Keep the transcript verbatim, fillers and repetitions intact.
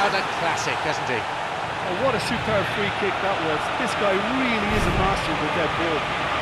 crowd a classic, hasn't he? Oh, what a superb free kick that was. This guy really is a master of the dead ball.